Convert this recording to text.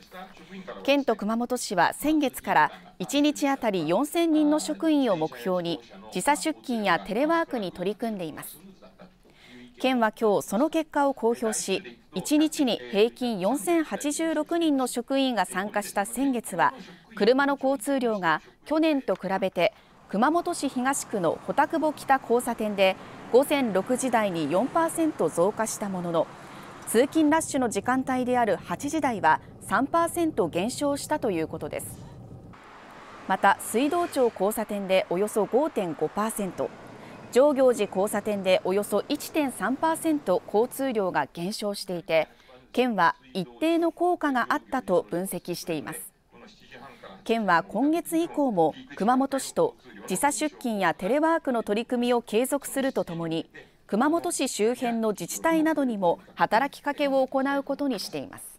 県と熊本市は先月から1日あたり4000人の職員を目標に時差出勤やテレワークに取り組んでいます。県は今日その結果を公表し、1日に平均4086人の職員が参加した先月は、車の交通量が去年と比べて熊本市東区の保田久保北交差点で午前6時台に 4% 増加したものの、通勤ラッシュの時間帯である8時台は 3% 減少したということです。また水道町交差点でおよそ 5.5%、上行寺交差点でおよそ 1.3% 交通量が減少していて、県は一定の効果があったと分析しています。県は今月以降も熊本市と時差出勤やテレワークの取り組みを継続するとともに、熊本市周辺の自治体などにも働きかけを行うことにしています。